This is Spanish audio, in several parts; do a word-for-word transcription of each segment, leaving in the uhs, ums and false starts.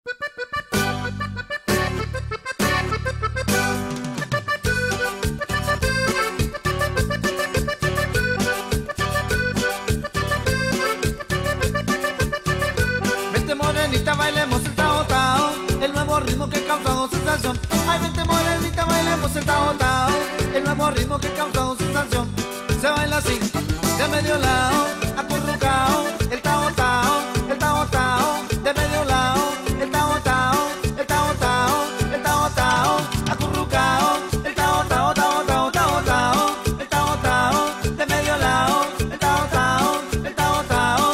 Vente morenita, bailemos el tao tao, el nuevo ritmo que causa sensación. Ay, vente morenita, bailemos el tao tao, el nuevo ritmo que causa sensación. Se baila así, de medio lado, acurrucao, el tao tao, el tao tao, de medio lado, el tao tao, el tao tao, el tao tao, acurrucao, el tao tao, tao tao, tao tao, el tao tao, de medio lado, el tao tao, el tao tao.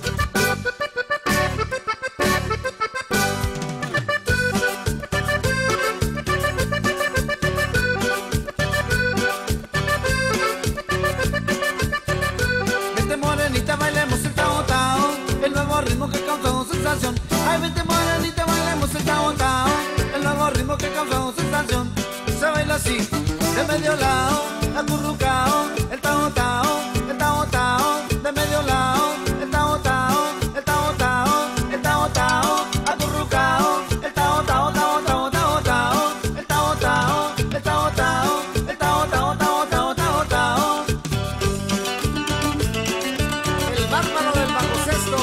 Vente morenita, bailemos el tao tao, el nuevo ritmo que causa sensación. Ay, vente morenita, bailemos el tao tao, el nuevo ritmo que causa sensación. Se baila así, de medio lado, acurrucao, el tao tao, el tao tao, de medio lado, el tao tao, el tao tao, el tao tao, acurrucao, el tao tao, tao tao, tao tao, el tao tao, el tao tao, el tao tao, tao tao, tao tao. El bárbaro del baloncesto.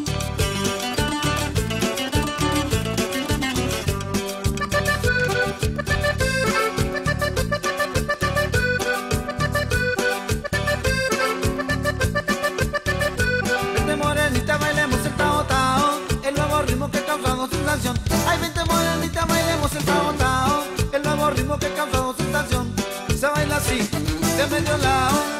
Vente morenita, bailemos el tao tao, el nuevo ritmo que causa sensación. Ay, vente morenita, bailemos el tao tao, el nuevo ritmo que causa sensación. Se baila así, de medio lado,